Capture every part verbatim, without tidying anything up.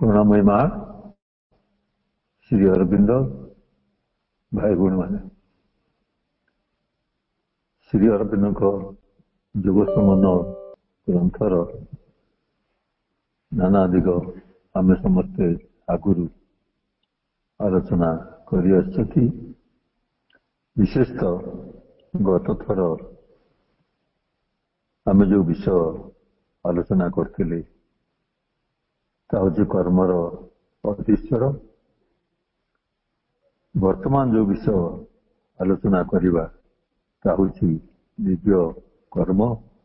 करुणामयी माँ श्री अरविंद भाई गुण मान श्री अरविंद को जोग संबंध ग्रंथर नाना दिग आम समस्ते आगुरी आलोचना कर विशेषतः गत थर आम जो विषय आलोचना करते कर्मर अधीश्वर वर्तमान जो विषय आलोचना करवा दिव्य कर्म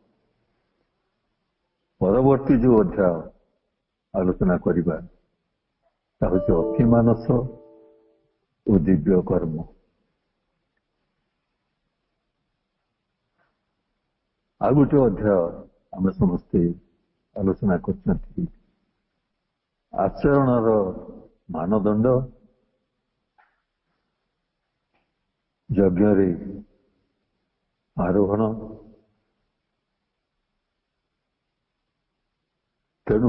परवर्ती जो अध्याय आलोचना करवा अतिमानस और दिव्य कर्म। आ गोटे अध्याय आम समस्ते आलोचना कर आचरणर मानदंड यज्ञ आरोहण तेणु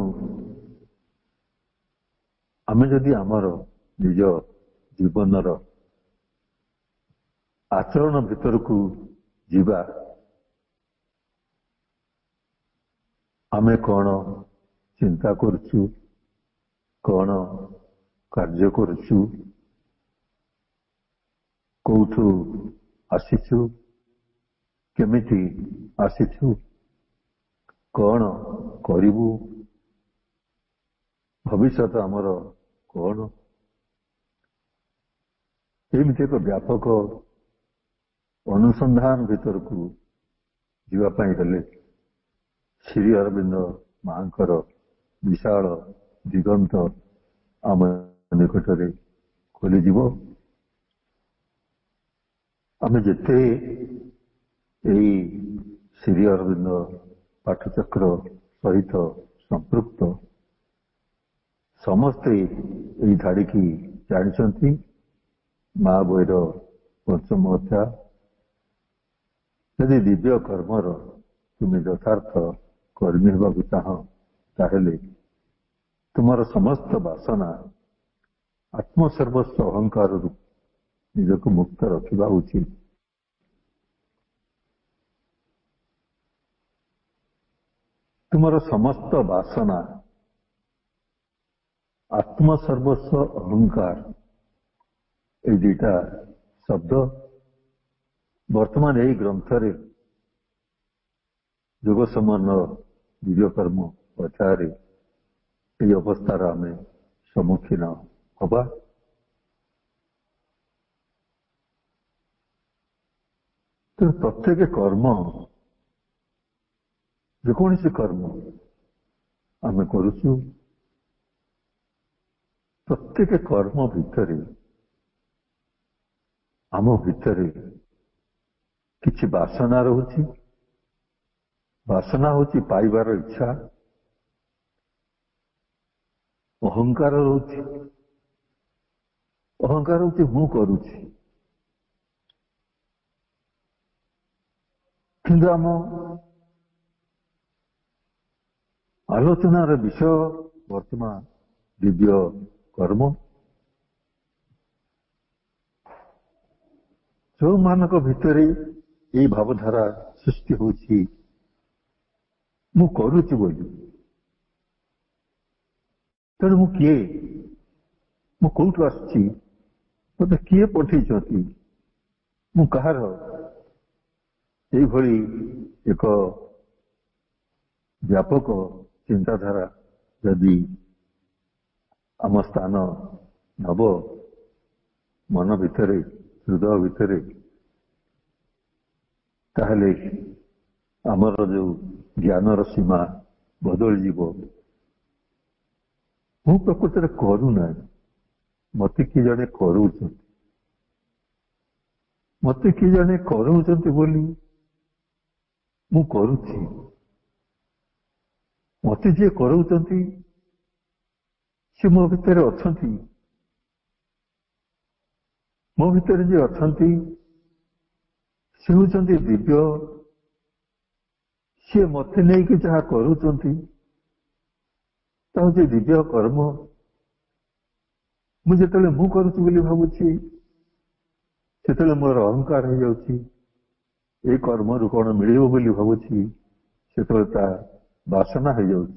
आम जदि आमर निज जीवनर आचरण भीतर को जीवा आमे कौन चिंता करछु कौन कार्य करछु कौठु आसीछु केमिति आसीछु कौन करिबु भविष्यत आमर कौन एमती एक व्यापक अनुसंधान भीतर को जीवापाई गले श्री अरविंद मांकर विशाल दिगंत आम निकटरे खोलीजिव। आम जिते यही श्री अरविंद पाठचक्र सहित संपृक्त समस्ते यही धाड़ी की जानते माँ बईर पंचम अध्याय यदि दिव्य कर्मर तुम्हें यथार्थ कर्मी होगा चाह ताहले तुम्हार समस्त वासना आत्मसर्वस्व अहंकार निजक मुक्त रखा उचित। तुम्हार समस्त वासना आत्मसर्वस्व अहंकार ये दुईटा शब्द वर्तमान यही ग्रंथ जोग संबंध दिव्य कर्म अध्याय ये अवस्थार आम सम्मुखीन हवा। तो प्रत्येक कर्म जेकोसी कर्म आम करुचु प्रत्येक कर्म भितर आम भितर किछि वासना रहुछि। वासना होची पाइबार इच्छा अहंकार रहुछि अहंकार होची मु करुछि किंतु आम आलोचनार विषय वर्तमान दिव्य कर्म जो मानक भितर यही भावधारा सृष्टि होछि मु करुछि बोली तेणु मु किए मु कौटु आसुछि मते किए पठेइछथि मु कहार एई भली एक व्यापक चिंताधारा यदि आम स्थान नब मन भितर हृदय भितर ताहले आमर जो ज्ञानर सीमा बदल जीव। मु प्रकृत में करूना मत किए जड़े करू मत किए जड़े करू बोली मु करुछि मत जी करू सी मो भितर अच्छा मो भितर जी अच्छा सी होती दिव्य सी मत नहीं कि जहाँ करुँच दिव्य कर्म ମୁଁ ଯେତେବେଳେ ମୁଁ କରୁଛି ବୋଲି ଭାବୁଛି ସେତେବେଳେ ମୋର ଅହଙ୍କାର ହେଇଯାଉଛି। ଏଇ କର୍ମରୁ କଣ ମିଳିବ ବୋଲି ଭାବୁଛି ସେତେବେଳେ ତା ବାସନା ହେଇଯାଉଛି।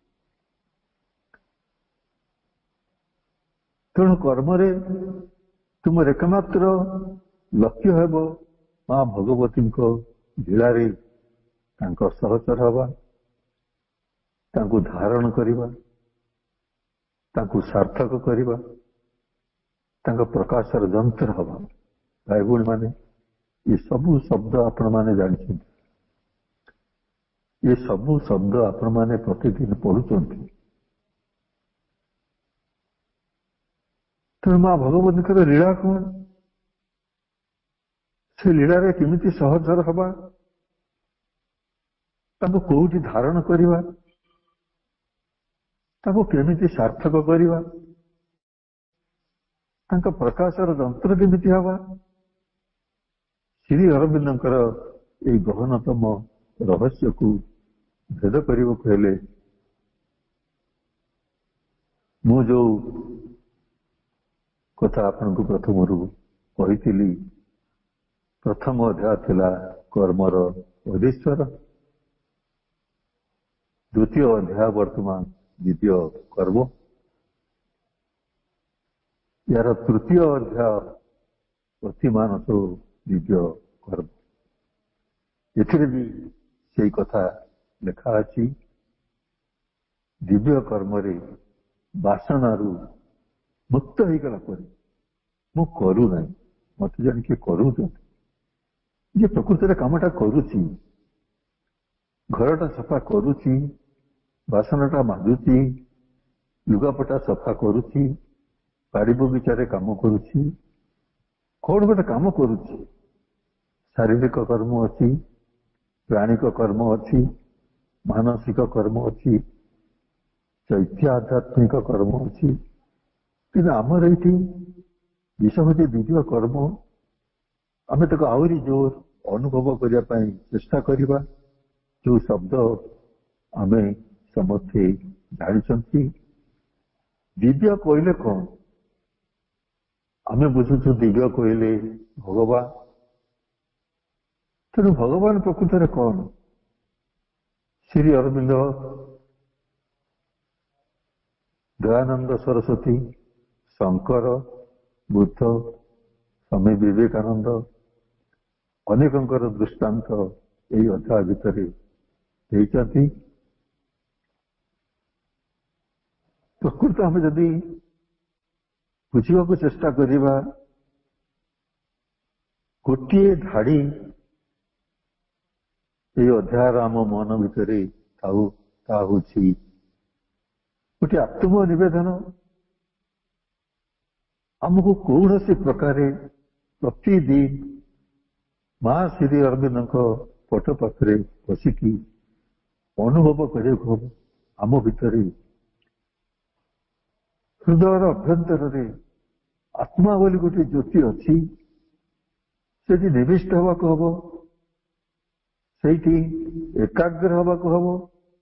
ତେଣୁ କର୍ମରେ ତୁମର ଏକମାତ୍ର ଲକ୍ଷ୍ୟ ହେବ ମା ଭଗବତୀଙ୍କ ଲୀଳାରେ ତାଙ୍କ ସହଚର ହେବା, ତାଙ୍କୁ ଧାରଣ କରିବା, ତାଙ୍କୁ ସାର୍ଥକ କରିବା, ତାଙ୍କ ପ୍ରକାଶର ଯନ୍ତ୍ର ହେବା। ଭାଇ ଭଉଣୀ ମାନେ, ଏ ସବୁ ଶବ୍ଦ ଆପଣମାନେ ଜାଣିଛନ୍ତି, ଏ ସବୁ ଶବ୍ଦ ଆପଣମାନେ ପ୍ରତିଦିନ ପଢୁଛନ୍ତି। ତେଣୁ ମା ଭଗବତୀଙ୍କର ଲୀଳା କଣ, ସେ ଲୀଳାରେ କେମିତି ସହଚର ହେବା, ତାଙ୍କୁ କୋଉଠି ଧାରଣ କରିବା, ତାଙ୍କୁ କେମିତି ସାର୍ଥକ କରିବା, ତାଙ୍କ ପ୍ରକାଶର ଯନ୍ତ୍ର କେମିତି ହେବା, ଶ୍ରୀ ଅରବିନ୍ଦଙ୍କର ଏହି ଗହନତମ ରହସ୍ୟକୁ ଭେଦ କରିବାକୁ ହେଲେ ମୁଁ ଯୋଉ କଥା ଆପଣଙ୍କୁ ପ୍ରଥମରୁ କହିଥିଲି, ପ୍ରଥମ ଅଧ୍ୟାୟ ଥିଲା କର୍ମର ଅଧୀଶ୍ୱର, ଦ୍ୱିତୀୟ ଅଧ୍ୟାୟ ବର୍ତ୍ତମାନ ଦ୍ୱିତୀୟ କର୍ମ, यार तृतीय अध्याय प्रतिमानस दिव्य कर्म। एथिरे भी से कथा लिखा अछि, दिव्य कर्म रे वासनारू मुक्त हो गला पर मु करू ना, मत जान के करू जे प्रकृति कामटा करुची, घरटा सफा करुची, बासनटा माजुची, लुगापटा सफा करुची, बाड़ी बगीचारे काम करुची, कौन गोटे काम करुची, शारीरिक कर्म अच्छी, प्राणिक कर्म अच्छी, मानसिक कर्म अच्छी, चैत्य आध्यात्मिक कर्म अच्छी, कि आमर ये विषय हूँ दिव्य कर्म। आम तक आहरी जोर अनुभव करने चेष्टा करवा, जो शब्द आम समस्ते जानी। दिव्य कहले कौन, आम बुझुचु दिव्य कहले भगवान। तेणु भगवान प्रकृत में कौन, श्री अरविंद, दयानंद सरस्वती, शंकर, बुद्ध, स्वामी विवेकानंद अनेकंकर दृष्टांत यही अध्याय भितर देइछंती। प्रकृत आम जदि बुझा को चेष्टा करिबा, गोटे धाड़ी ये अध्याय आम मन भितर थाऊ ता होछि गोटे आत्म निवेदन। आमको कौन सी प्रकार प्रतिदिन मां श्री अरविंद पट पाखे बसिकी अनुभव करम भीतर हृदय अभ्यंतर आत्मा बोली गोटे ज्योति अच्छी, से निविष्ट हवा को हम, से एकाग्र हवा को हम,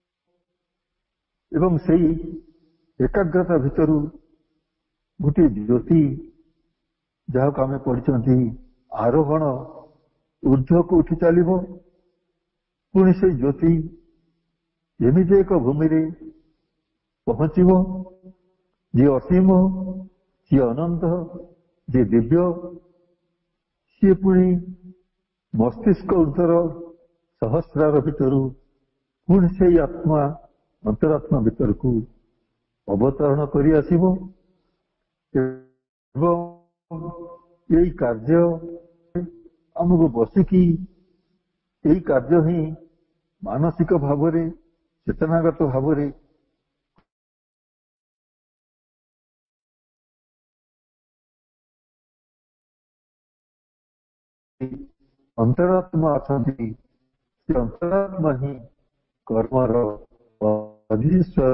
एवं से एकाग्रता भितर गोटे ज्योति जहाँ को आम पढ़ी आरोहण ऊर्ध्व को उठी चलो, पुणी से ज्योति एमती एक भूमि रे पहुंचब जी असीम, जी अनंत, जी दिव्य, सी पुणी मस्तिष्क ऊर्धर सहस्रार भितर पुणी से आत्मा अंतरात्मा भितर को अवतरण करी आसिब। यही कार्य आमको बसिकी यही कार्य ही मानसिक भाव रे चेतनागत भाव रे अंतरात्मा अच्छा, अंतरात्मा ही कर्मर अधीश्वर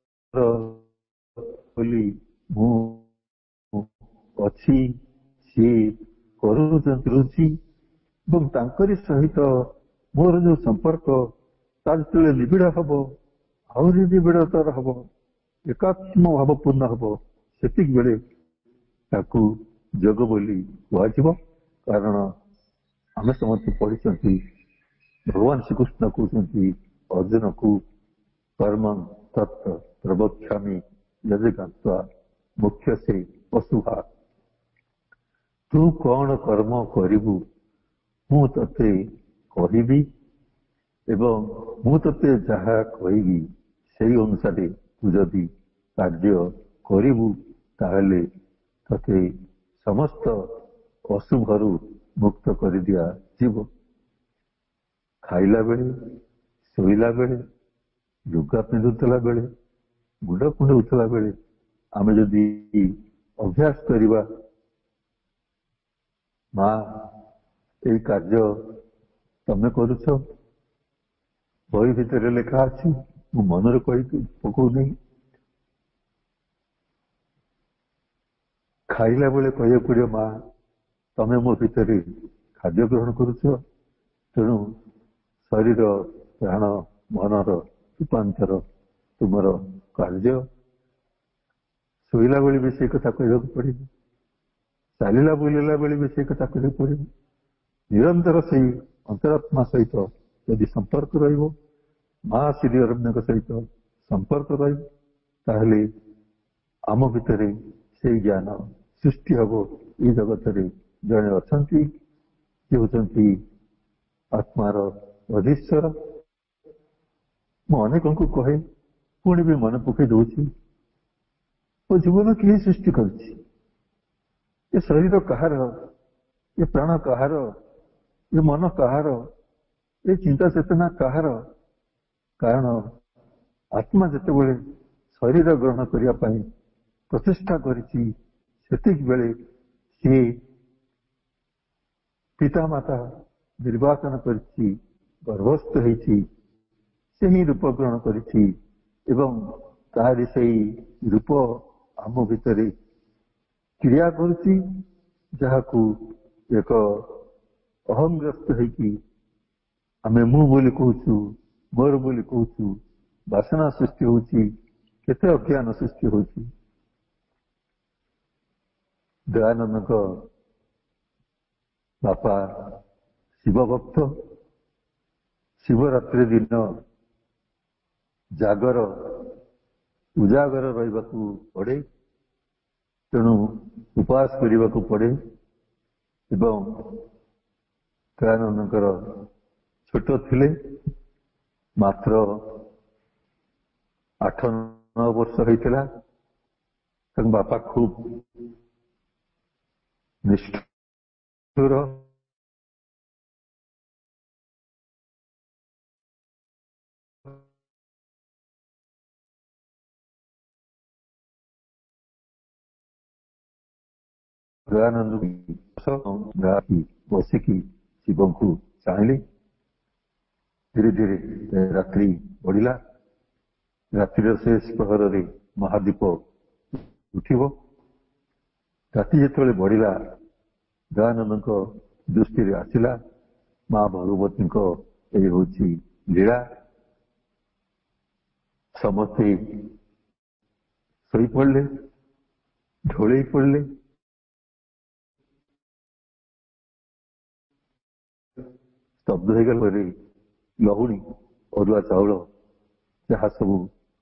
बोली मु अच्छी, सी करुची सहित मोर जो संपर्क जो निबिड़ हम आहरी निबिड़तर हम एकात्म भावपूर्ण हम, से बेले ତାକୁ ଯୋଗ ବୋଲି କୁହାଯିବ। କାରଣ ଆମେ ସମସ୍ତେ ପଢିଛନ୍ତି ଭଗବାନ ଶ୍ରୀକୃଷ୍ଣ କହୁଛନ୍ତି ଅର୍ଜୁନକୁ କର୍ମଂ ତତ୍ ପ୍ରବକ୍ଷ୍ୟାମି ଯଦିଜ୍ଞାତ୍ୱା ମୁଖ୍ୟ ସେ ପଶୁଭା। ତୁ କଣ କର୍ମ କରିବୁ ମୁଁ ତତେ କହିବି ଏବଂ ମୁଁ ତତେ ଯାହା କହିବି ସେଇ ଅନୁସାରେ ତୁ ଯଦି କାର୍ଯ୍ୟ କରିବୁ ତାହେଲେ ତତେ ସମସ୍ତ ଅଶୁଭରୁ ମୁକ୍ତ କରିଦିଆଯିବ। ଖାଇଲା ବେଳେ, ଶୋଇଲା ବେଳେ, ଲୁଗା ପିନ୍ଧୁଥିଲା ବେଳେ, ଗୁଣ୍ଡ କୁଣ୍ଡଉଥିଲା ବେଳେ ଆମେ ଯଦି ଅଭ୍ୟାସ କରିବା ମା ଏଇ କାର୍ଯ୍ୟ ତମେ କରୁଛ, ବହି ଭିତରେ ଲେଖା ଅଛି, ମୁଁ ମନରେ କହି ପକଉନି। ଖାଇଲା ବେଳେ କହିବାକୁ ପଡିବ ମା ତମେ ମୋ ଭିତରେ ଖାଦ୍ୟ ଗ୍ରହଣ କରୁଛ, ତେଣୁ ଶରୀର ପ୍ରାଣ ମନର ରୂପାନ୍ତର ତୁମର କାର୍ଯ୍ୟ। ଶୋଇଲା ବେଳେ ବି ସେଇ କଥା କହିବାକୁ ପଡିବ, ଚାଲିଲା ବୁଲିଲା ବେଳେ ବି ସେଇ କଥା କହିବାକୁ ପଡିବ। ନିରନ୍ତର ସେଇ ଅନ୍ତରାତ୍ମା ସହିତ ଯଦି ସମ୍ପର୍କ ରହିବ, ମା ଶ୍ରୀ ଅରବିନ୍ଦଙ୍କ ସହିତ ସମ୍ପର୍କ ରହିବ, ତାହେଲେ ଆମ ଭିତରେ ସେଇ ଜ୍ଞାନ ସୃଷ୍ଟି ହବ। ଏଇ ଜଗତରେ ଜଣେ ଅଛନ୍ତି, ସେ ହେଉଛନ୍ତି ଆତ୍ମାର ଅଧୀଶ୍ୱର। ମୁଁ ଅନେକଙ୍କୁ କହେ, ପୁଣି ବି ମନେ ପକେଇ ଦଉଛି, ମୋ ଜୀବନ କିଏ ସୃଷ୍ଟି କରିଛି? ଏ ଶରୀର କାହାର? ଏ ପ୍ରାଣ କାହାର? ଏ ମନ କାହାର? ଏ ଚିନ୍ତା ଚେତନା କାହାର? କାରଣ ଆତ୍ମା ଯେତେବେଳେ ଶରୀର ଗ୍ରହଣ କରିବା ପାଇଁ ପ୍ରଚେଷ୍ଟା କରିଛି, ସେତିକି ବେଳେ ସିଏ ପିତାମାତା ନିର୍ବାଚନ କରିଛି, ଗର୍ଭସ୍ଥ ହେଇଛି, ସେହି ରୂପ ଗ୍ରହଣ କରିଛି ଏବଂ ତାହାରି ସେଇ ରୂପ ଆମ ଭିତରେ କ୍ରିୟା କରୁଛି, ଯାହାକୁ ଏକ ଅହଂଗ୍ରସ୍ତ ହେଇକି ଆମେ ମୁଁ ବୋଲି କହୁଛୁ, ମୋର ବୋଲି କହୁଛୁ। ବାସନା ସୃଷ୍ଟି ହଉଛି, କେତେ ଅଜ୍ଞାନ ସୃଷ୍ଟି ହଉଛି। ଦୟାନନ୍ଦଙ୍କ ବାପା ଶିବ ଭକ୍ତ, ଶିବରାତ୍ରି ଦିନ ଜାଗର ଉଜାଗର ରହିବାକୁ ପଡେ, ତେଣୁ ଉପବାସ କରିବାକୁ ପଡେ ଏବଂ ଦୟାନନ୍ଦଙ୍କର ଛୋଟ ଥିଲେ, ମାତ୍ର ଆଠ ନଅ ବର୍ଷ ହେଇଥିଲା, ତାଙ୍କ ବାପା ଖୁବ୍ ନିଷ୍ଠୁର, ଦୟାନନ୍ଦ ବସିକି ଶିବଙ୍କୁ ଚାହିଁଲେ। ଧୀରେ ଧୀରେ ରାତ୍ରି ବଢିଲା। ରାତ୍ରିର ଶେଷ ପ୍ରହରରେ ମହାଦୀପ ଉଠିବ। ରାତି ଯେତେବେଳେ ବଢିଲା, ଦୟାନନ୍ଦଙ୍କ ଦୃଷ୍ଟିରେ ଆସିଲା ମା ଭଗବତୀଙ୍କ ଏଇ ହଉଛି ଲୀଳା। ସମସ୍ତେ ଶୋଇପଡିଲେ, ଢୋଳେଇ ପଡିଲେ। ସ୍ତବ୍ଧ ହେଇଗଲା ପରେ ଲହୁଣୀ, ଅରୁଆ ଚାଉଳ, ଯାହା ସବୁ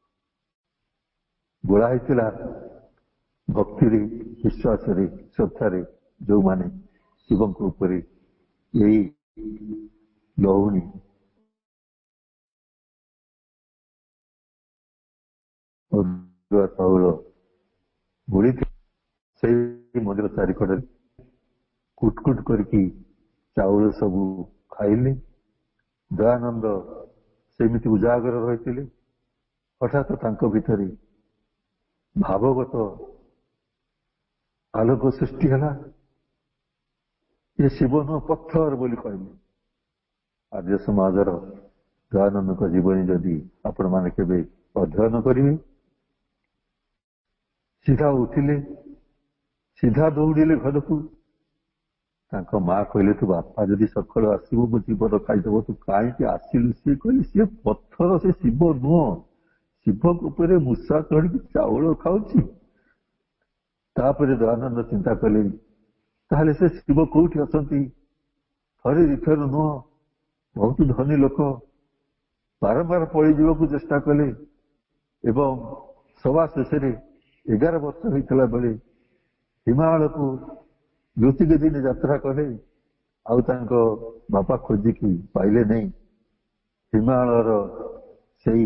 ଗୋଳା ହେଇଥିଲା ଭକ୍ତିରେ, ବିଶ୍ୱାସରେ, ଶ୍ରଦ୍ଧାରେ ଯୋଉମାନେ ଶିବଙ୍କ ଉପରେ ଏଇ ଲହୁଣୀ ଅରୁଆ ଚାଉଳ ଗୋଳିଥିଲେ, ସେଇ ମନ୍ଦିର ଚାରିକଡ଼ରେ କୁଟକୁଟ କରିକି ଚାଉଳ ସବୁ ଖାଇଲେ। ଦୟାନନ୍ଦ ସେମିତି ଉଜାଗର ରହିଥିଲେ। ହଠାତ୍ ତାଙ୍କ ଭିତରେ ଭାବଗତ ଆଲୋକ ସୃଷ୍ଟି ହେଲା। ଏ ଶିବନ ପଥର ବୋଲି କହିଲେ। ଆର୍ଯ୍ୟ ସମାଜର ଦୟାନନ୍ଦଙ୍କ ଜୀବନୀ ଯଦି ଆପଣମାନେ କେବେ ଅଧ୍ୟୟନ କରିବେ, ସିଧା ଉଠିଲେ, ସିଧା ଦୌଡ଼ିଲେ ଘରକୁ। ତାଙ୍କ ମା କହିଲେ, ତୁ ବାପା ଯଦି ସକାଳୁ ଆସିବୁ ମୋ ଜୀବନ ଖାଇଦେବ, ତୁ କାହିଁକି ଆସିଲୁ? ସିଏ କହିଲେ, ସିଏ ପଥର, ସେ ଶିବ ନୁହଁ। ଶିବ ଉପରେ ମୂଷା ଚଢିକି ଚାଉଳ ଖାଉଛି। तापर दयानंद चिंता कले ताहले से शिव कोठी असंती थरे दिथर नुह बहुत धनी लोक बारंबार पड़ी जीवक चेष्टा कले एवं सभा शेष एगार वर्ष होता बेले हिमालय को ज्योतिक दिन यात्रा कले आउ बापा खोजिकी पाइले नहीं हिमालयर से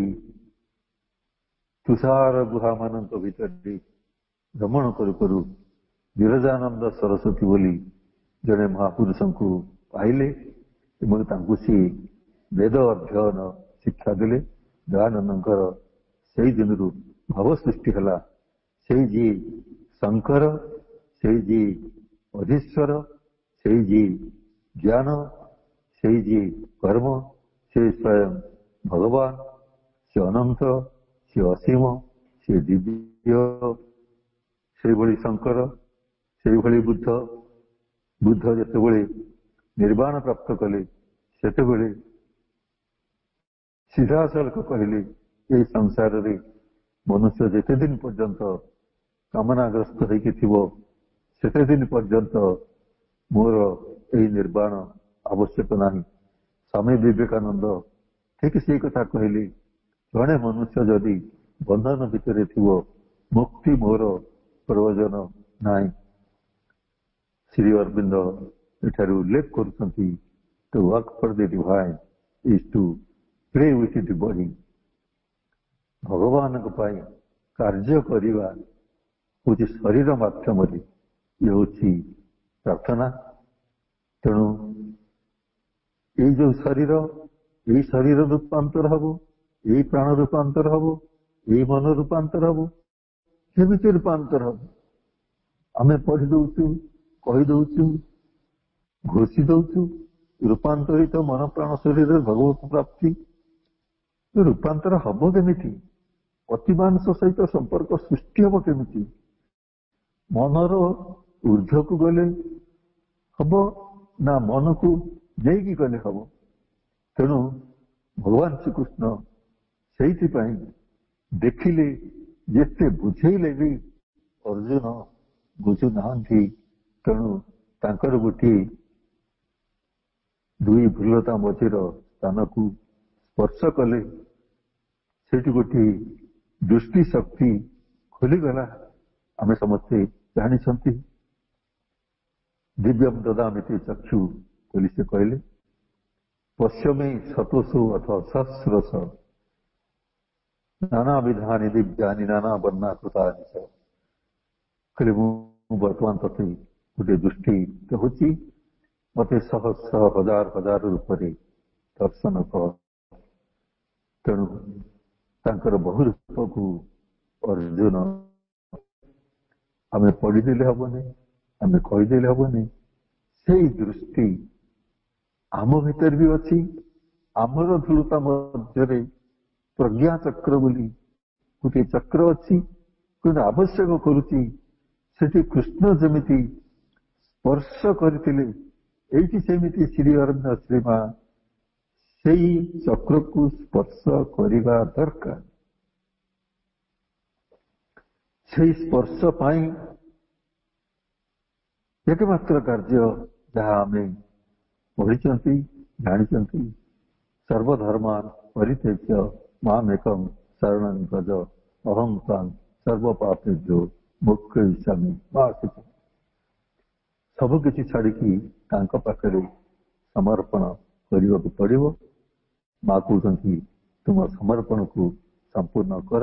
तुषार गुहा मान भीतर भ्रमण करू करू विरजानंद सरस्वती बोली जड़े महापुरुष को पाइले सी वेद अध्ययन शिक्षा देले दयानंद से दिन भाव सृष्टि है से जी शंकर से जी अधीश्वर से जी ज्ञान से जी कर्म से स्वयं भगवान से अनंत से असीम से दिव्य से भली शंकर से भली बुद्ध बुद्ध जिते निर्वाण प्राप्त कले से सीधा सड़क कहले ये संसार रे मनुष्य जिते दिन पर्यंत कामनाग्रस्त होते दिन पर्यंत मोर यही निर्वाण आवश्यक नहीं। स्वामी विवेकानंद ठीक से कथा कहले जड़े मनुष्य जदि बंधन भितर थी मुक्ति मोर प्रयोजन नाई। श्री अरविंद एठार उल्लेख करुछंती to work for the divine is to pray with the body भगवान कार्य करवा हूँ शरीर माध्यम ये हूँ प्रार्थना। तेणु ये जो शरीर यही शरीर रूपांतर हम यही प्राण रूपांतर हम यही मन रूपांतर हम केमी रूपांतर हम आम पढ़ी दौचु कहीदु घोषी दौचु रूपांतरित तो मन प्राण शरीर भगवत प्राप्ति रूपांतर हम केमी अतिमांस सहित संपर्क सृष्टि हम केमी मनर ऊर्ध्व को गले हम ना मन को नहीं गले हम। तेणु भगवान श्रीकृष्ण से देखिले जिते बुझेले भी अर्जुन बुझु ना। तेणु तांकर गोटे दुई भूलता मझिर स्थान को स्पर्श कले से गोटे दृष्टि शक्ति खोलीगला आम समस्ते जानी दिव्यम ददामिति चक्षु बोली से कहले पश्चिमे शतसु अथवा सहस्रश नाना विधानी दिव्यानि नाना वर्णा कृतानि च कहले बर्तमान तथे गोटे दृष्टि हूँ मत सहस्र हजार हजार रूप दर्शन कर। तेणु तांकर बहुरूप को अर्जुन आम पढ़ीदे हेनी आम कहीदे हेनी से दृष्टि आम भीतर भी अच्छी आमर धूलता मध्य प्रज्ञा चक्र बोली गोटे चक्र अच्छी किंतु आवश्यक करुच्ची से कृष्ण जमीती स्पर्श करते सेमती श्री अरविंद श्रीमा से चक्र को स्पर्श करने दरकार से स्पर्श पाई एकमात्र कार्य जहाँ आम पढ़ी जानी सर्वधर्मान परित्यज्य मामेकं शरणं व्रज अहं त्वां सर्वपापेभ्यो मोक्षयिष्यामि। सब किसी छाड़िकी तांका पाखरे समर्पण करने को पड़ो। माँ कहते तुम समर्पण को संपूर्ण कर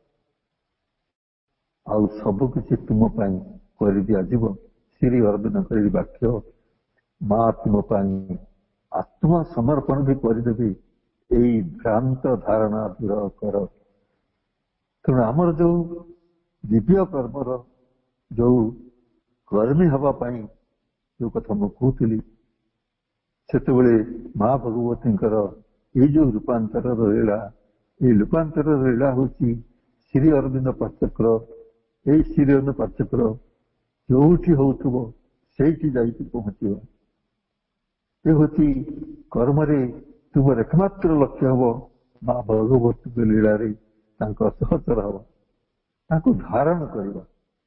आउ सब किसी तुम कर दिज्व। श्री अरविंद वाक्य माँ तुम आत्मा समर्पण भी करदेवी यही भ्रांत धारणा दूर कर। तेणु आमर जो दिव्य कर्मर जो कर्मी हवापाई जो कथा मु कहती से माँ भगवती ये जो रूपांतर लीला ये रूपांतर लीला हूँ श्री अरविंद पाचक्र यही श्री अरविंद पाचक्र जो हो से पहुंचो। ये हूँ कर्म तुम एकमात्र लक्ष्य हम माँ भगवती लीला सहचर हम धारण करवा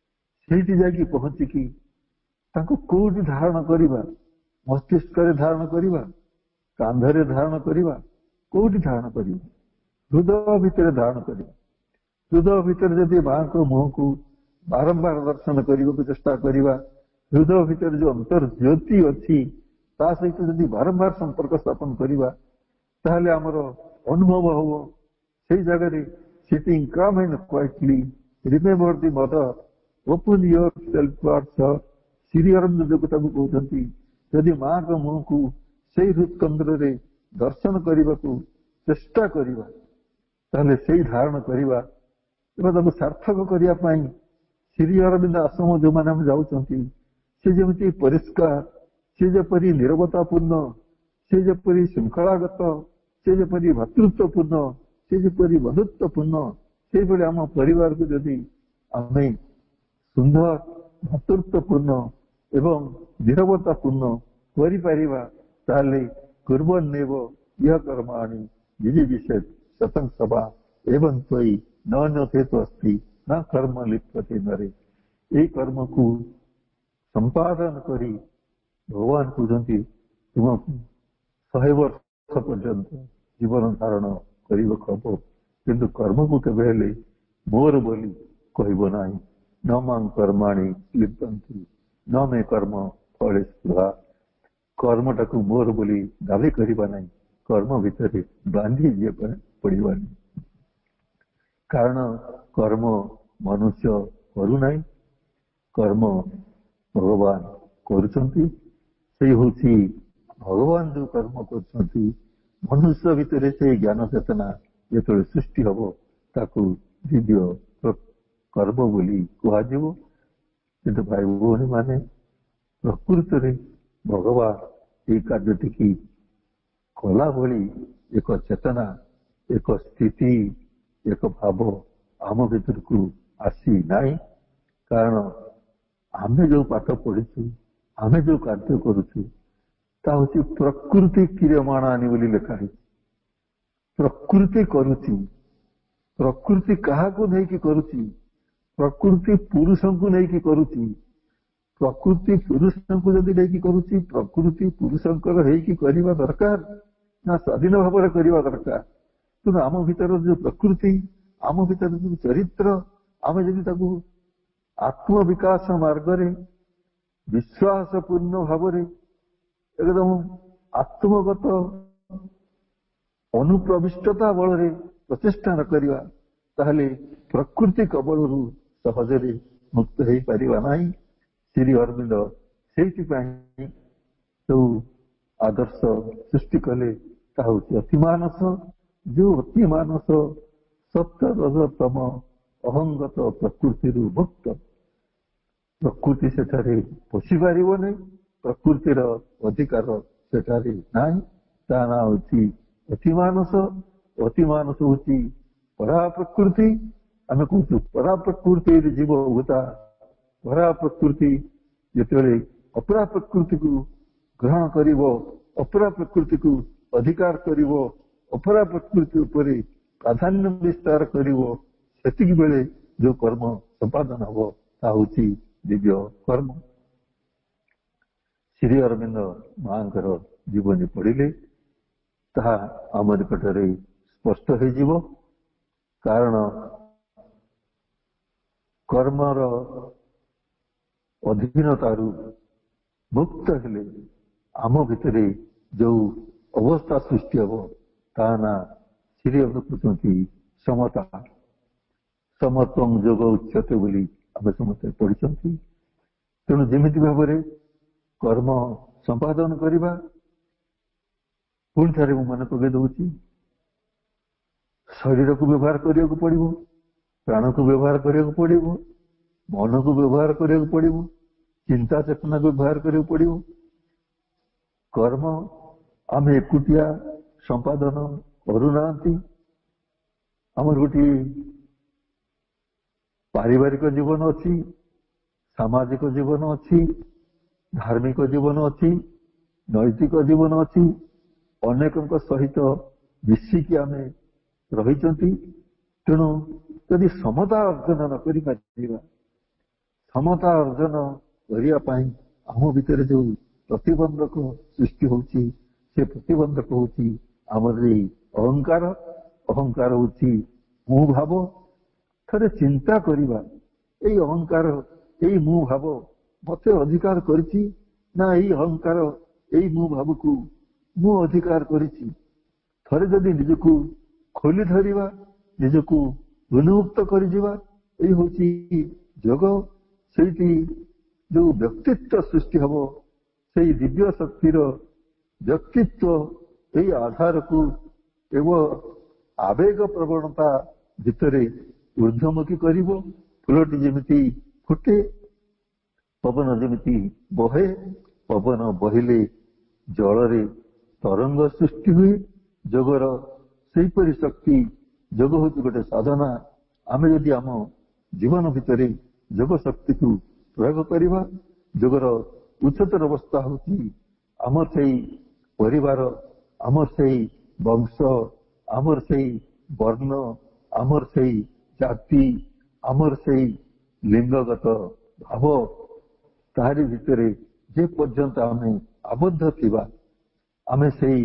ସେଇଠି ଯାଇକି ପହଞ୍ଚିକି ତାଙ୍କୁ କୋଉଠି ଧାରଣ କରିବା, ମସ୍ତିଷ୍କରେ ଧାରଣ କରିବା, କାନ୍ଧରେ ଧାରଣ କରିବା, କୋଉଠି ଧାରଣ କରିବା? ହୃଦୟ ଭିତରେ ଧାରଣ କରିବା। ହୃଦୟ ଭିତରେ ଯଦି ମାଙ୍କ ମୁହଁକୁ ବାରମ୍ବାର ଦର୍ଶନ କରିବାକୁ ଚେଷ୍ଟା କରିବା, ହୃଦୟ ଭିତରେ ଯୋଉ ଅନ୍ତର୍ଜ୍ୟୋତି ଅଛି ତା ସହିତ ଯଦି ବାରମ୍ବାର ସମ୍ପର୍କ ସ୍ଥାପନ କରିବା, ତାହେଲେ ଆମର ଅନୁଭବ ହବ ସେଇ ଜାଗାରେ sitting calm and quietly remember the mother, open yourself towards her. Shri Aurobindo ଯୋଉ କଥାକୁ କହୁଛନ୍ତି, ଯଦି ମାଙ୍କ ମୁହଁକୁ ସେଇ ହୃତ୍କନ୍ଦ୍ରରେ ଦର୍ଶନ କରିବାକୁ ଚେଷ୍ଟା କରିବା, ତାହେଲେ ସେଇ ଧାରଣ କରିବା ଏବଂ ତାକୁ ସାର୍ଥକ କରିବା ପାଇଁ ଶ୍ରୀ ଅରବିନ୍ଦ ଆଶ୍ରମ ଯୋଉମାନେ ଆମେ ଯାଉଛନ୍ତି, ସେ ଯେମିତି ପରିଷ୍କାର, ସେ ଯେପରି ନିରବତାପୂର୍ଣ୍ଣ, ସେ ଯେପରି ଶୃଙ୍ଖଳାଗତ, ସେ ଯେପରି ଭାତୃତ୍ୱପୂର୍ଣ୍ଣ, ସେ ଯେପରି ବନ୍ଧୁତ୍ୱପୂର୍ଣ୍ଣ, ସେଇଭଳି ଆମ ପରିବାରକୁ ଯଦି ଆମେ ସୁନ୍ଦର, ଭାତୃତ୍ୱପୂର୍ଣ୍ଣ ଏବଂ ନିରବତାପୂର୍ଣ୍ଣ କରିପାରିବା, ତାହେଲେ କୁର୍ବନ୍ନେବ ଇହ କର୍ମାଣି ଯିଜି ବିଷେଦ ସତଂ ସଭା ଏବଂ ତ୍ୱୟି न न्यतेतु अस्ति न कर्म लिप्यते नरे। এই কর্মକୁ ସମ୍ପାଦନ କରି ଭଗବାନ କହୁଛନ୍ତି ତୁମକୁ ଶହେ ବର୍ଷ ପର୍ଯ୍ୟନ୍ତ ଜୀବନ ଧାରଣ କରିବାକୁ ହବ, କିନ୍ତୁ କର୍ମକୁ କେବେ ହେଲେ ମୋର ବୋଲି କହିବ ନାହିଁ। ନ ମାଂ କର୍ମାଣି ଲିପ୍ୟନ୍ତି ନ ମେ କର୍ମ ଫଳେ ସ୍ପୃହା। କର୍ମଟାକୁ ମୋର ବୋଲି ଦାବି କରିବା ନାହିଁ, କର୍ମ ଭିତରେ ବାନ୍ଧି ଯିବା ପଡ଼ିବନି। କାରଣ କର୍ମ ମନୁଷ୍ୟ କରୁନାହିଁ, କର୍ମ ଭଗବାନ କରୁଛନ୍ତି। ସେଇ ହଉଛି ଭଗବାନ ଯୋଉ କର୍ମ କରୁଛନ୍ତି, ମନୁଷ୍ୟ ଭିତରେ ସେଇ ଜ୍ଞାନ ଚେତନା ଯେତେବେଳେ ସୃଷ୍ଟି ହବ, ତାକୁ ଦିବ୍ୟ କର୍ମ ବୋଲି କୁହାଯିବ। କିନ୍ତୁ ଭାଇ ଭଉଣୀ ମାନେ, ପ୍ରକୃତରେ ଭଗବାନ ଏଇ କାର୍ଯ୍ୟଟିକି କଲା ଭଳି ଏକ ଚେତନା, ଏକ ସ୍ଥିତି, ଏକ ଭାବ ଆମ ଭିତରକୁ ଆସି ନାହିଁ। କାରଣ ଆମେ ଯୋଉ ପାଠ ପଢିଛୁ, ଆମେ ଯୋଉ କାର୍ଯ୍ୟ କରୁଛୁ, ତା ହଉଛି ପ୍ରକୃତି କ୍ରିୟମାଣାନି ବୋଲି ଲେଖା ହେଇଛି। ପ୍ରକୃତି କରୁଛି। ପ୍ରକୃତି କାହାକୁ ନେଇକି କରୁଛି? ପ୍ରକୃତି ପୁରୁଷଙ୍କୁ ନେଇକି କରୁଛି। ପ୍ରକୃତି ପୁରୁଷଙ୍କୁ ଯଦି ନେଇକି କରୁଛି, ପ୍ରକୃତି ପୁରୁଷଙ୍କର ହେଇକି କରିବା ଦରକାର ନା ସ୍ୱାଧୀନ ଭାବରେ କରିବା ଦରକାର? କିନ୍ତୁ ଆମ ଭିତର ଯୋଉ ପ୍ରକୃତି, ଆମ ଭିତରେ ଯୋଉ ଚରିତ୍ର, ଆମେ ଯଦି ତାକୁ ଆତ୍ମବିକାଶ ମାର୍ଗରେ ବିଶ୍ୱାସ ପୂର୍ଣ୍ଣ ଭାବରେ ଏକଦମ ଆତ୍ମଗତ ଅନୁପ୍ରବିଷ୍ଟତା ବଳରେ ପ୍ରଚେଷ୍ଟା ନ କରିବା, ତାହେଲେ ପ୍ରକୃତି କବଳରୁ ସହଜରେ ମୁକ୍ତ ହେଇପାରିବା ନାହିଁ। ଶ୍ରୀ ଅରବିନ୍ଦ ସେଇଥିପାଇଁ ଯୋଉ ଆଦର୍ଶ ସୃଷ୍ଟି କଲେ, ତାହା ହଉଛି ଅତିମାନସ। ଯୋଉ ଅତିମାନସ ସତ୍ୟ ରଜତମ ଅହଙ୍ଗତ ପ୍ରକୃତିରୁ ମୁକ୍ତ। ପ୍ରକୃତି ସେଠାରେ ପଶିପାରିବ ନାହିଁ, ପ୍ରକୃତିର ଅଧିକାର ସେଠାରେ ନାହିଁ। ତା ନାଁ ହଉଛି ଅତିମାନସ। ଅତିମାନସ ହଉଛି ପରା ପ୍ରକୃତି। ଆମେ କହୁଛୁ ପରା ପ୍ରକୃତିରେ ଜୀବ ଭୂତା। ପରା ପ୍ରକୃତି ଯେତେବେଳେ ଅପରା ପ୍ରକୃତିକୁ ଗ୍ରହଣ କରିବ, ଅପରା ପ୍ରକୃତିକୁ ଅଧିକାର କରିବ, ଅପରା ପ୍ରକୃତି ଉପରେ ପ୍ରାଧାନ୍ୟ ବିସ୍ତାର କରିବ, ସେତିକି ବେଳେ ଯୋଉ କର୍ମ ସମ୍ପାଦନ ହବ, ତାହା ହଉଛି ଦିବ୍ୟ କର୍ମ। ଶ୍ରୀ ଅରବିନ୍ଦ ମାଙ୍କର ଜୀବନୀ ପଢିଲେ ତାହା ଆମ ନିକଟରେ ସ୍ପଷ୍ଟ ହେଇଯିବ। କାରଣ କର୍ମର ଅଧୀନତାରୁ ମୁକ୍ତ ହେଲେ ଆମ ଭିତରେ ଯୋଉ ଅବସ୍ଥା ସୃଷ୍ଟି ହବ, ତା ନାଁ ଶ୍ରୀ ଅରବିନ୍ଦ କହୁଛନ୍ତି ସମତା। ସମତ୍ୱଂ ଯୋଗ ଉଚ୍ୟତେ ବୋଲି ଆମେ ସମସ୍ତେ ପଢିଛନ୍ତି। ତେଣୁ ଯେମିତି ଭାବରେ କର୍ମ ସମ୍ପାଦନ କରିବା, ପୁଣି ଥରେ ମୁଁ ମନେ ପକେଇ ଦଉଛି, ଶରୀରକୁ ବ୍ୟବହାର କରିବାକୁ ପଡିବ, ପ୍ରାଣକୁ ବ୍ୟବହାର କରିବାକୁ ପଡିବ, ମନକୁ ବ୍ୟବହାର କରିବାକୁ ପଡିବ, ଚିନ୍ତା ଚେତନାକୁ ବ୍ୟବହାର କରିବାକୁ ପଡିବ। କର୍ମ ଆମେ ଏକୁଟିଆ ସମ୍ପାଦନ କରୁନାହାନ୍ତି। ଆମର ଗୋଟିଏ ପାରିବାରିକ ଜୀବନ ଅଛି, ସାମାଜିକ ଜୀବନ ଅଛି, ଧାର୍ମିକ ଜୀବନ ଅଛି, ନୈତିକ ଜୀବନ ଅଛି। ଅନେକଙ୍କ ସହିତ ମିଶିକି ଆମେ ରହିଛନ୍ତି। ତେଣୁ ଯଦି ସମତା ଅର୍ଜନ ନ କରିପାରିବା, क्षमता अर्जन करने आम भितर जो प्रतिबंधक सृष्टि होची से प्रतिबंधक होची आमर अहंकार अहंकार होची मु भाव थरे चिंता करिबा एई अहंकार एई मु भाव मते अधिकार करिछि ना एई अहंकार एई मु भाव को मु अधिकार करिछि थरे जदि निजको खोली धरिबा निजको उन्मुक्त करिजिबा एई होची जग सेठी जो व्यक्तित्व सृष्टि हबो सेई दिव्य शक्तिर व्यक्तित्व एई आधार को एवं आवेग प्रवणता भितरे ऊर्ध्वमुखी करिवो फुलटी जेमिति फुटे पवन जेमिति बहे पवन बहिले जलरे तरंग सृष्टि हुए जगर सेहीपरि शक्ति जग होची गोटे साधना आमे यदि आम जीवन भितरे जग शक्ति को प्रयोग करिबा जगर उच्चतर अवस्था होची आमर सेही परिवार आमर सेही वंश आमर सेही वर्ण आमर सेही जाति आमर सेही लिंगगत भाव ताहारी भितरे जे पर्यंत आमे आबद्ध थिबा आमे सेही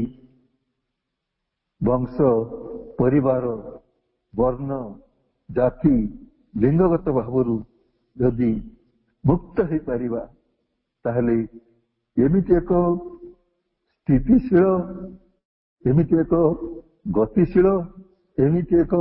वंश परिवार वर्ण जाति लिंगगत भावरू यदि मुक्त हो पारिबा ताहले एमिति एक स्थितिशील एमिति एक गतिशील एमिति एक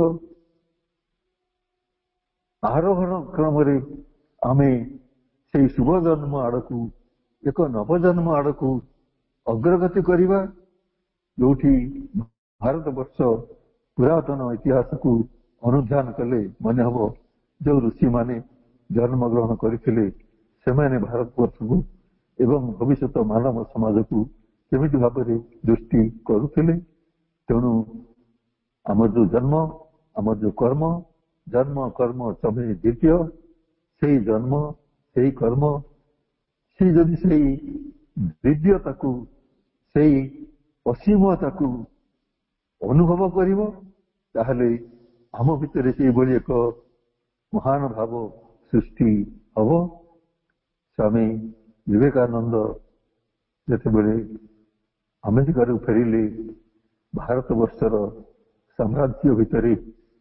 आरोहण क्रम आमे से शुभ जन्म आड़कू एक नवजन्म आड़कू अग्रगति करिबा जोठी भारत वर्ष पुरातन इतिहास को अनुध्यान कले मन हम जो ऋषि माने जन्म ग्रहण करथिले सेमाने भारत वर्ष को एवं भविष्य मानव समाज को केमिति भाव में दृष्टि करुथिले तेणु आमर जो जन्म आमर जो कर्म जन्म कर्म चमे द्वितीय से जन्म से कर्म से जदि से दिव्यता को से असीमता को अनुभव करिवो ताहले आम भितर से बड़ी एक महान भाव सृष्टि हब स्वामी विवेकानंद जेतेबेले अमेरिका फेरिले भारत वर्षर साम्राज्य भितर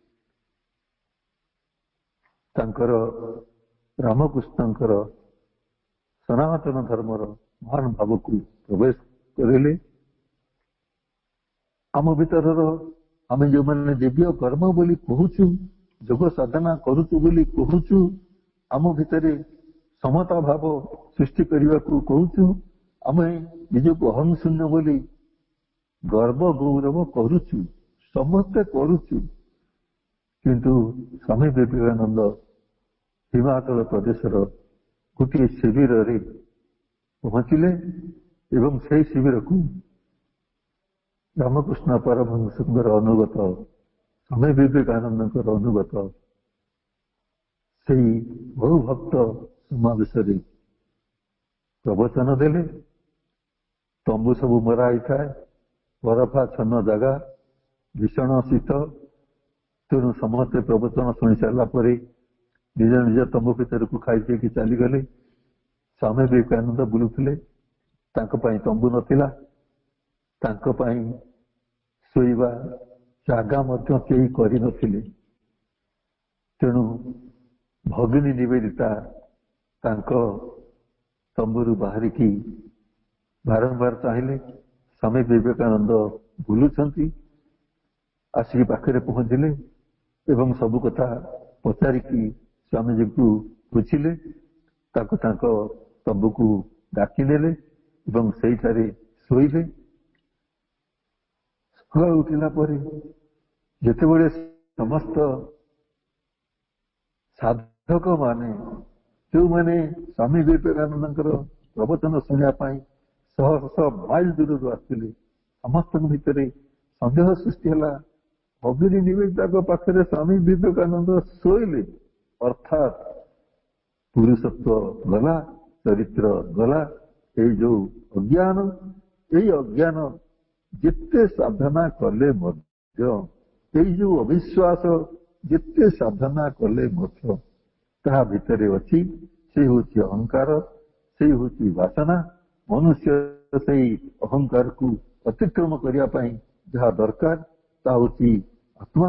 तांकर रामकृष्णंकर सनातन धर्मर महान भाव को प्रवेश करेले आम भीतर आम जो मैंने दिव्य कर्म बोली कहूचु जोग साधना करुचु बोली कहूचु आम भितर समता भाव सृष्टि करने को कहूचु आम निजक अहं शून्य बोली गर्व गौरव करुचु समस्ते करुचु किंतु स्वामी विवेकानंद हिमाचल प्रदेशर गोटे शिविर रे पहुंचले एवं से शिविर को रामकृष्ण परमहंसर अनुगत स्वामी विवेकानंद अनुगत से बहु भक्त समावेश प्रवचन देले तंबू सब मराई थाए बरफा छन्न जगह भीषण शीत तेणु समस्ते प्रवचन शुणी सारा पर निज निज तंबू भितर को खाई कि चलीगले स्वामी विवेकानंद बुलुले तंबू नथिला शोइबा जागा कई कर नथिले तेणु भगिनी निवेदिता तंबूरु बाहरिकी बारंबार चाहिए स्वामी विवेकानंद बुलुंट आसिक पाखे पहुंचले एवं सबु कथा पचारिकी स्वामी जी को बुझिले तंबू को डाकी नेले एवं सेठारे शोइले सकाळ उठिला परे जेतेबेले समस्त साधक माने जो माने स्वामी विवेकानंद प्रवचन शुणापी शह शह माइल दूर आसते समस्त भितर सन्देह सृष्टि है भगिनी निवेदिता पाखे स्वामी विवेकानंद शोइले अर्थात पुरुषत्व गला चरित्र गला ये जो अज्ञान यही अज्ञान जिते साधना कले मध्य जो अविश्वास जिते साधना कले मध्य ता भितरे अच्छी से हूँ अहंकार, से हूँ वासना। मनुष्य से अहंकार को अतिक्रम करने जहाँ दरकार ता हूँ आत्मा।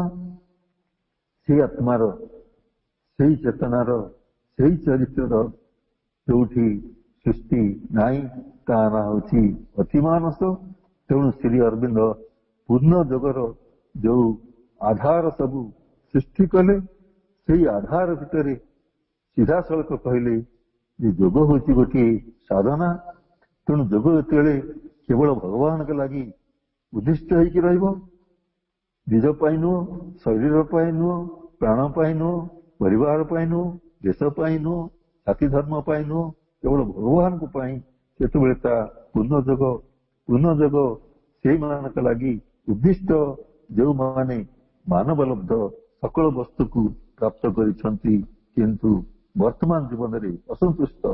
से आत्मार से चेतनार से चरित्र जो सृष्टि नाई ता ना हूँ अतिमानस। तेणु श्री अरविंद पूर्ण जगर जो आधार सबू सृष्टि कले से आधार भितर सीधा सड़क कहले जोग हूँ गोटे साधना। तेणु जोग जो केवल भगवान के लगी उद्दिष्ट हो निज पाई नुह, शरीर पाई नुह, प्राण पाई नुह, परिवार पाई नुह, देश पाई नुह, जाति धर्म पाई नुह, केवल भगवान को पाई से पूर्ण जोग पूर्ण जोग से मान लगी उद्दिष्ट जो माने मानव लब्ध सकल वस्तु को प्राप्त करिसंती किंतु वर्तमान जीवन में असंतुष्ट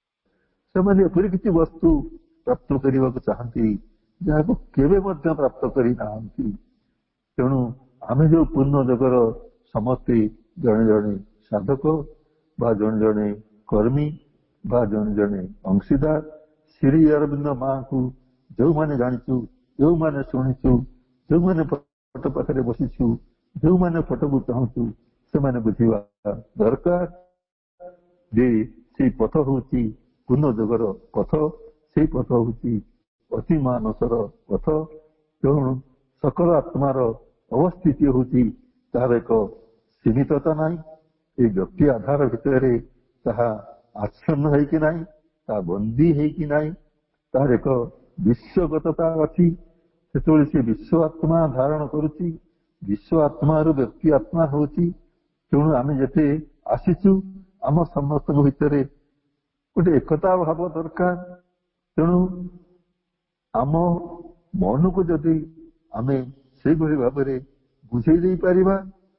से एपरी किसी वस्तु प्राप्त करने को चाहती जहाँ को केवे मध्य प्राप्त करना। तेणु आमे जो पूर्ण जगर समस्ते जड़े जड़े साधक बा जड़े जड़े कर्मी बा जड़े जड़े अंशीदार श्री अरविंद माँ को जो माने जानिचु, जो माने शुणीचु, जो माने फोटो पाखे बसीचु, जो माने फोटो को चाहूँ से माने बुझा दरकार जे से पथ हूँ पूर्ण जगर पथ। से पथ हूँ अति मानसर पथ। तेणु सकल आत्मार अवस्थिति हूँ तार एक सीमितता नाई। ये व्यक्ति आधार भितर ताहा आच्छन्न है कि नाई, ता बंदी है कि नाई, तार एक विश्वगतता अच्छी। से विश्व आत्मा धारण करुच्ची, विश्व आत्मा व्यक्ति आत्मा हूँ। तेणु आम जिते आसीचु आम समस्त भितर गोटे एकता भाव दरकार। तेणु आम मन को जदि आमे से भाव में बुझे दे पारिबा,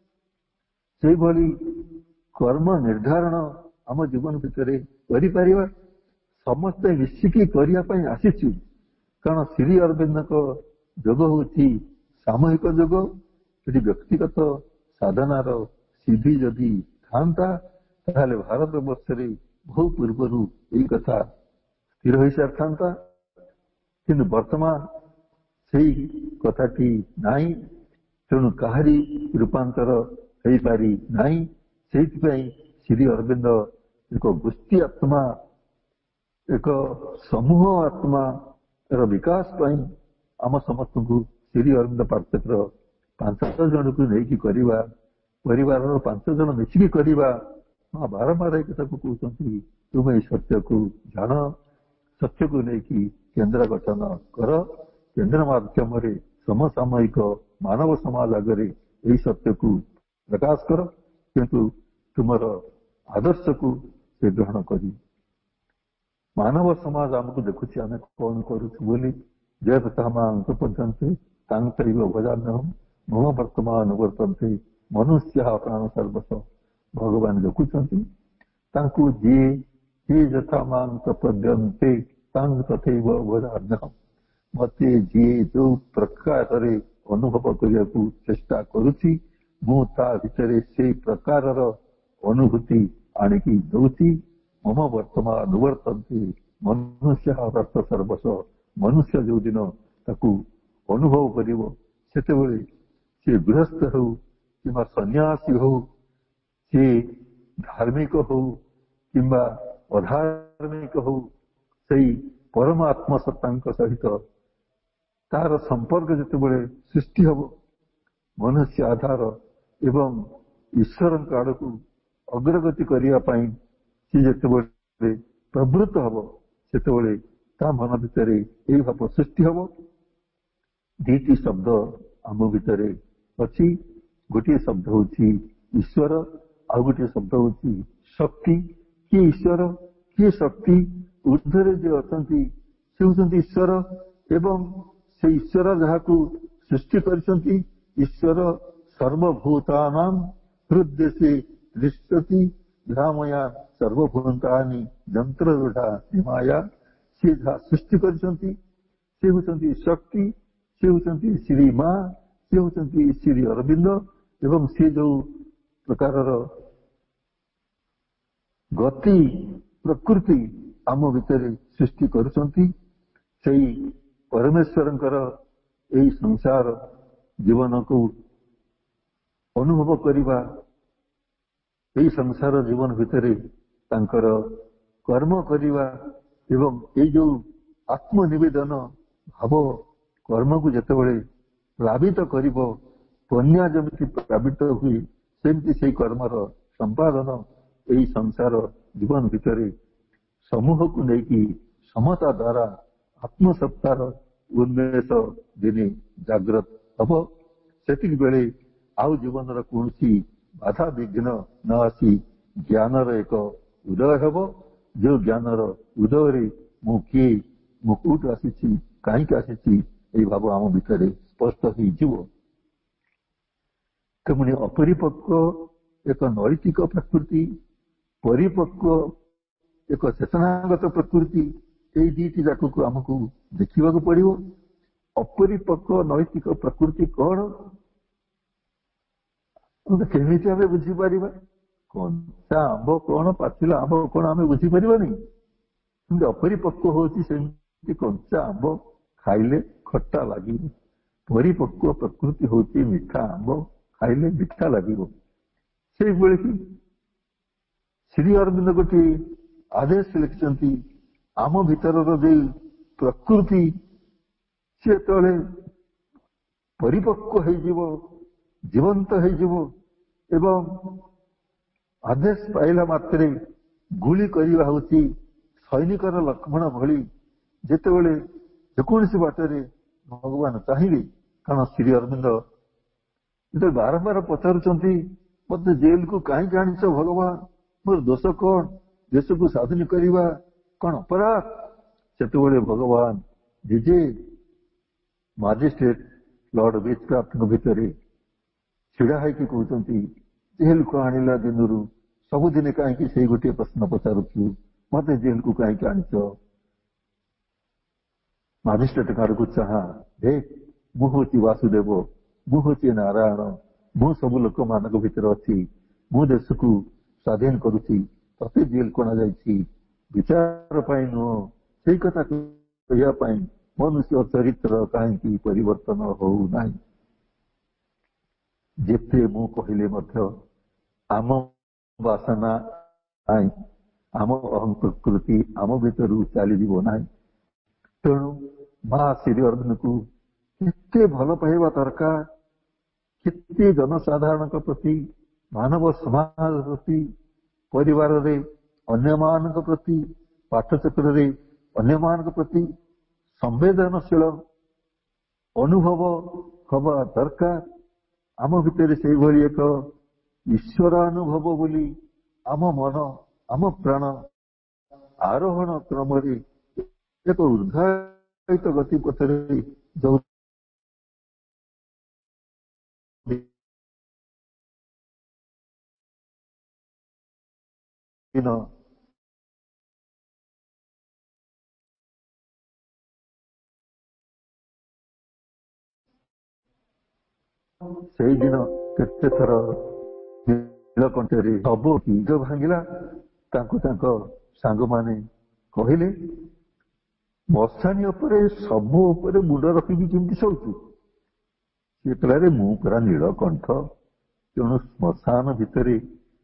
से भली कर्म निर्धारण आम जीवन भितर करि पारिबा, समस्ते मिसिकी करने आसीचु। कारण श्री अरविंद जोग हूँ सामूहिक जोग। यदि व्यक्तिगत साधनार सीधी जदि था ताहले भारत वर्ष बहु पूर्वर यही कथा स्थिर हो सारी। किंतु वर्तमान से कथाटी नाई। तेणु कहारी रूपांतर हो पारि नाई। से श्री अरविंद एक गोष्ठी आत्मा, एक समूह आत्मा विकास पाई आम समस्त को श्री अरविंद पार्थक्य पांच जन को लेकिन करवा, परिवार पांच जन मिसिकी करवा। हाँ बारंबार एक कथा को कहते तुम ये सत्य को जान, सत्य को लेकिन केन्द्र गठन कर, केन्द्र माध्यम समसामयिक मानव समाज आगे यही सत्य को प्रकाश कर। किंतु तुमर आदर्श को से ग्रहण करी मानव समाज आमको देखुची आम कौन करूँ जय मांग पद्यंते तांग भजान्य मम वर्तमान वर्तन्ते मनुष्य प्राण सर्वस्व। भगवान देखुंट जी जी यथा मांग पद्यंते तांग तथैव भजान्य। मत जी जो प्रकार अनुभव करने को चेष्टा करुच्ची मु ता भितर से प्रकार अनुभूति आणिकी दौची। मम वर्तमान अनुवर्तन्ते मनुष्य प्राप्त सर्वस्व। मनुष्य जो दिन ताकू अनुभव करिवो सेतेबेले से गृहस्थ हो कि सन्यासी हो, से धार्मिक हो कि अधार्मिक हो, से परमात्मा सत्ता सहित तार संपर्क जितेबाला सृष्टि हम मनुष्य आधार एवं ईश्वर आड़ को अग्रगति करने सी जितेबाला प्रवृत्त हम से मन भितर यही भाव सृष्टि हम। दीटी शब्द आम भितर अच्छी, गोटे शब्द हूँ ईश्वर, आ गोटे शब्द हूँ शक्ति। किए ईश्वर किए शक्ति ऊर्धरे जो अच्छा से होती ईश्वर एवं से ईश्वर जहाँ को सृष्टि कर ईश्वर सर्वभूतानां हृदय दृष्टि भ्रामया सर्वभूतानि यंत्र रूढ़ा माया। से जहाँ सृष्टि कर शक्ति, से होती श्री माँ, से होती श्री अरविंद एवं से जो प्रकार गति प्रकृति आम भितर सृष्टि करुछंती सेई परमेश्वरंकर एई संसार जीवन को अनुभव करिबा एई संसार जीवन भितर तांकर कर्म करिबा एवं एई जो आत्मनिवेदन भाव कर्म को जेतेबेले प्लावित करिबो बन्या जमिति प्लावित हुई सेमती से कर्मर संपादन यही संसार जीवन भितर समूह को लेकिन समता द्वारा आत्मसत्तार उन्मेष दिने जागृत हम से बेले आउ जीवन कौन बाधा विघ्न न आसी ज्ञानर एक उदय हेब जो ज्ञानर उदय मु किए मु कौट आसी कहीं आसी भाव आम भितर स्पष्ट हो तेमनि अपरिपक्व एक नैतिक प्रकृति परिपक्व एक चेतनागत प्रकृति यही दीटी जाक को आमको देखा पड़ो। अपरिपक्व नैतिक प्रकृति कौन केमी आम बुझीपर कंचा आंब कौन पाचिला आंब कौन आम बुझीपर नहीं अपरिपक्व हूँ कंचा आंब खाइले खट्टा लगे परिपक्व प्रकृति हूँ मीठा आंब खाइले मीठा लगे से कि श्री अरविंद गोटे आदेश लिखिं आम भीतर प्रकृति सी तले परिपक्व हो जीवंत हो एवं आदेश पाइला मात्रे गुली करवा हूँ सैनिकर लक्ष्मण भली जितेबले जेकोसी बाटर भगवान चाहिए कारण श्री अरविंद जो बारंबार पचारुंट मत जेल को कहीं जानिछ भगवान मोर दोष कौन देश को स्वाधीन करवा कौन अपराध से भगवान निजे मजिस्ट्रेट लॉर्ड बीचक्राफ्ट भितर छिड़ा है कहते जेल को आणला दिन सबुदिन कहीं से गोटे प्रश्न पचारुचु मत जेल को कहीं आनिच मजिस्ट्रेट घर को चाह देख मु हूँ वासुदेव मु हूँ नारायण मु सब लोक मान भीतर अच्छी मु देश को स्वाधीन करुच्ची ते जेल कणा विचार नुह से कथा कहवाई मनुष्य चरित्र कहीं परिवर्तन होना जिते मु कहले आम वासना आई आम अहं प्रकृति आम भीतर चलीज ना तेणु माँ श्री अरविंद को केते भल पाइबा दरकार केते जनसाधारण प्रति मानव समाज प्रति परिवार रे अन्य मान प्रति पाठचक्र रे अन्य मान प्रति संवेदनशील अनुभव हवा दरकार आम भितर से एक ईश्वरानुभव बोली आम मन आम प्राण आरोहण क्रम एक ऊर्ध्वायित गति पथरे जो दिन से दिन केते थर नीलकंठरे सब कीज भांगिला सांग माने कहले मशाणी उपरे सब उपरे मुंड रखिकी केमती शोचु सी कहला मु पूरा नीलकंठ तेणु श्मशान भितर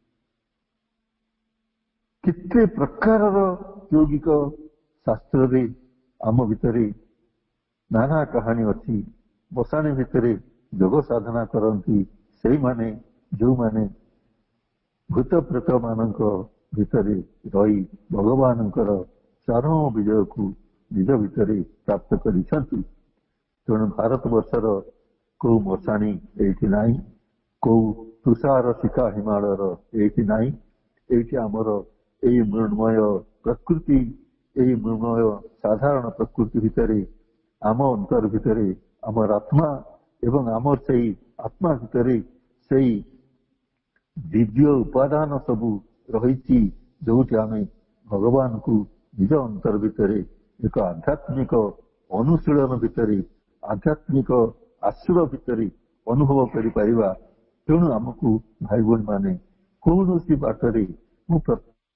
कितने प्रकार यौगिक शास्त्र रे आम भितर नाना कहानी अच्छी मशाणी भितर योग साधना करती से माने जो माने भूत प्रेत मान भितर रही भगवान चरम विजय को निज भितर प्राप्त कर तेणु भारत वर्षर कौ मशाणी एठी नाई कौ तुषार शिखा हिमालयर एठी नाई एठी आमर यही मृण्मय प्रकृति यही मृण्मय साधारण प्रकृति भितर आम अंतर भितर आमर आत्मा एवं आमर से आत्मा भितर से दिव्य उपादान सबू रही जो आम भगवान को निज अंतर भितर एक आध्यात्मिक अनुशीलन भितर आध्यात्मिक आश्रय भितर अनुभव कर तेणु आमको भाई भाई माने कौन सी बाटरे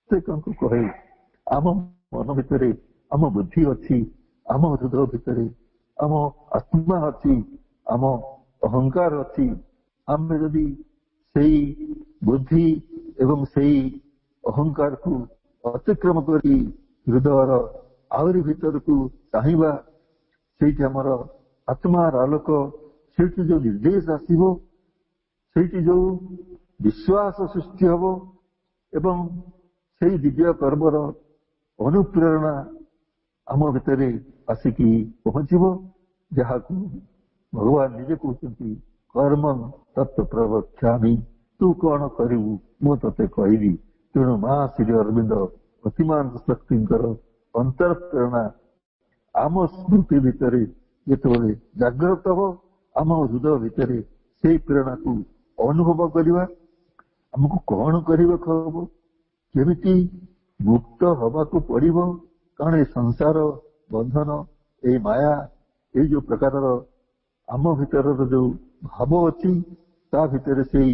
ପ୍ରତ୍ୟେକଙ୍କୁ କହେ ଆମ ମନ ଭିତରେ ଆମ ବୁଦ୍ଧି ଅଛି, ଆମ ହୃଦୟ ଭିତରେ ଆମ ଆତ୍ମା ଅଛି, ଆମ ଅହଙ୍କାର ଅଛି। ଆମେ ଯଦି ସେଇ ବୁଦ୍ଧି ଏବଂ ସେଇ ଅହଙ୍କାରକୁ ଅତିକ୍ରମ କରି ହୃଦୟର ଆହୁରି ଭିତରକୁ ଚାହିଁବା, ସେଇଠି ଆମର ଆତ୍ମାର ଆଲୋକ, ସେଇଠି ଯୋଉ ନିର୍ଦ୍ଦେଶ ଆସିବ, ସେଇଠି ଯୋଉ ବିଶ୍ୱାସ ସୃଷ୍ଟି ହବ ଏବଂ ସେଇ ଦିବ୍ୟ କର୍ମର ଅନୁପ୍ରେରଣା ଆମ ଭିତରେ ଆସିକି ପହଞ୍ଚିବ, ଯାହାକୁ ଭଗବାନ ନିଜେ କହୁଛନ୍ତି କର୍ମ ତତ୍ତ୍ୱ ପ୍ରବକ୍ଷ୍ୟାମି, ତୁ କଣ କରିବୁ ମୁଁ ତତେ କହିବି। ତେଣୁ ମା ଶ୍ରୀ ଅରବିନ୍ଦ ଅତିମାନ ଶକ୍ତିଙ୍କର ଅନ୍ତରପ୍ରେରଣା ଆମ ସ୍ମୃତି ଭିତରେ ଯେତେବେଳେ ଜାଗ୍ରତ ହବ, ଆମ ହୃଦୟ ଭିତରେ ସେଇ ପ୍ରେରଣାକୁ ଅନୁଭବ କରିବା। ଆମକୁ କଣ କରିବାକୁ ହବ, କେମିତି ମୁକ୍ତ ହବାକୁ ପଡିବ, କାରଣ ଏ ସଂସାର ବନ୍ଧନ, ଏଇ ମାୟା, ଏଇ ଯୋଉ ପ୍ରକାରର ଆମ ଭିତରର ଯୋଉ ଭାବ ଅଛି, ତା ଭିତରେ ସେଇ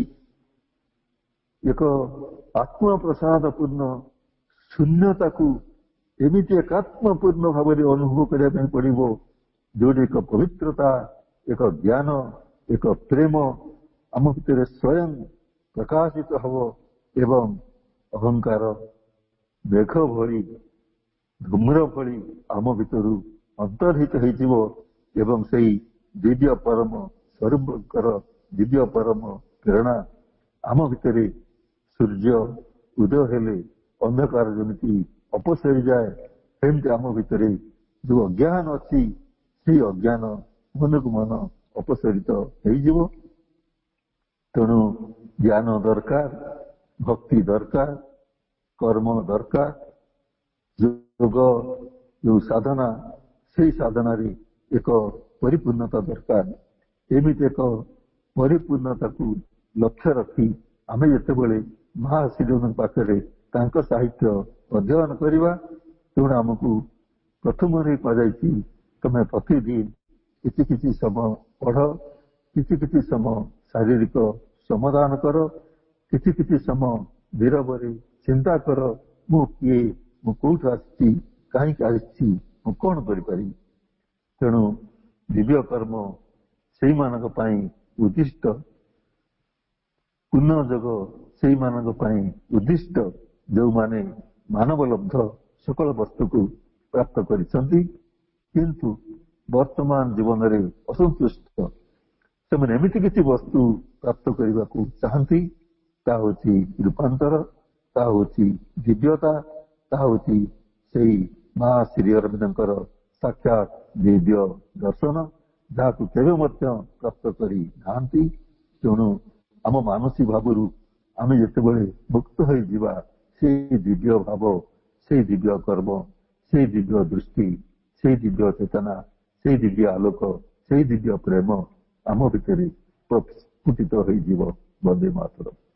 ଏକ ଆତ୍ମପ୍ରସାଦ ପୂର୍ଣ୍ଣ ଶୂନ୍ୟତାକୁ ଏମିତି ଏକାତ୍ମପୂର୍ଣ୍ଣ ଭାବରେ ଅନୁଭବ କରିବା ପାଇଁ ପଡିବ, ଯୋଉଠି ଏକ ପବିତ୍ରତା, ଏକ ଜ୍ଞାନ, ଏକ ପ୍ରେମ ଆମ ଭିତରେ ସ୍ୱୟଂ ପ୍ରକାଶିତ ହବ ଏବଂ ଅହଙ୍କାର ମେଘ ଭଳି, ଧୂମ୍ର ଭଳି ଆମ ଭିତରୁ ଅନ୍ତର୍ହିତ ହେଇଯିବ ଏବଂ ସେଇ ଦିବ୍ୟ ପରମ ସ୍ୱରୂପଙ୍କର ଦିବ୍ୟ ପରମ ପ୍ରେରଣା ଆମ ଭିତରେ ସୂର୍ଯ୍ୟ ଉଦୟ ହେଲେ ଅନ୍ଧକାର ଯେମିତି ଅପସରି ଯାଏ, ସେମିତି ଆମ ଭିତରେ ଯୋଉ ଅଜ୍ଞାନ ଅଛି, ସେଇ ଅଜ୍ଞାନ ମନକୁ ମନ ଅପସରିତ ହେଇଯିବ। ତେଣୁ ଜ୍ଞାନ ଦରକାର, ଭକ୍ତି ଦରକାର, କର୍ମ ଦରକାର, ଯୋଗ ଯୋଉ ସାଧନା, ସେଇ ସାଧନାରେ ଏକ ପରିପୂର୍ଣ୍ଣତା ଦରକାର। ଏମିତି ଏକ ପରିପୂର୍ଣ୍ଣତାକୁ ଲକ୍ଷ୍ୟ ରଖି ଆମେ ଯେତେବେଳେ ମହାଶ୍ରୀଙ୍କ ପାଖରେ ତାଙ୍କ ସାହିତ୍ୟ ଅଧ୍ୟୟନ କରିବା, ତେଣୁ ଆମକୁ ପ୍ରଥମରେ କୁହାଯାଇଛି ତମେ ପ୍ରତିଦିନ କିଛି କିଛି ସମୟ ପଢ, କିଛି କିଛି ସମୟ ଶାରୀରିକ ସମାଧାନ କର, କିଛି କିଛି ସମୟ ନିରବରେ ଚିନ୍ତା କର, ମୁଁ କିଏ, ମୁଁ କୋଉଠୁ ଆସିଛି, କାହିଁକି ଆସିଛି, ମୁଁ କଣ କରିପାରିବି। ତେଣୁ ଦିବ୍ୟ କର୍ମ ସେଇମାନଙ୍କ ପାଇଁ ଉଦ୍ଦିଷ୍ଟ, ପୂର୍ଣ୍ଣ ଯୋଗ ସେଇମାନଙ୍କ ପାଇଁ ଉଦ୍ଦିଷ୍ଟ ଯେଉଁମାନେ ମାନବ ଲବ୍ଧ ସକଳ ବସ୍ତୁକୁ ପ୍ରାପ୍ତ କରିଛନ୍ତି, କିନ୍ତୁ ବର୍ତ୍ତମାନ ଜୀବନରେ ଅସନ୍ତୁଷ୍ଟ। ସେମାନେ ଏମିତି କିଛି ବସ୍ତୁ ପ୍ରାପ୍ତ କରିବାକୁ ଚାହାନ୍ତି, ତାହା ହେଉଛି ରୂପାନ୍ତର, ତାହା ହେଉଛି ଦିବ୍ୟତା, ତାହା ହେଉଛି ସେଇ ମା ଶ୍ରୀ ଅରବିନ୍ଦଙ୍କର ସାକ୍ଷାତ ଦିବ୍ୟ ଦର୍ଶନ, ଯାହାକୁ କେବେ ମଧ୍ୟ ପ୍ରାପ୍ତ କରି ନାହାନ୍ତି। ତେଣୁ ଆମ ମାନସିକ ଭାବରୁ ଆମେ ଯେତେବେଳେ ମୁକ୍ତ ହୋଇଯିବା, ସେଇ ଦିବ୍ୟ ଭାବ, ସେଇ ଦିବ୍ୟ କର୍ମ, ସେଇ ଦିବ୍ୟ ଦୃଷ୍ଟି, ସେଇ ଦିବ୍ୟ ଚେତନା, ସେଇ ଦିବ୍ୟ ଆଲୋକ, ସେଇ ଦିବ୍ୟ ପ୍ରେମ ଆମ ଭିତରେ ପ୍ରସ୍ଫୁଟିତ ହୋଇଯିବ। ବନ୍ଦେ ମାତରମ୍।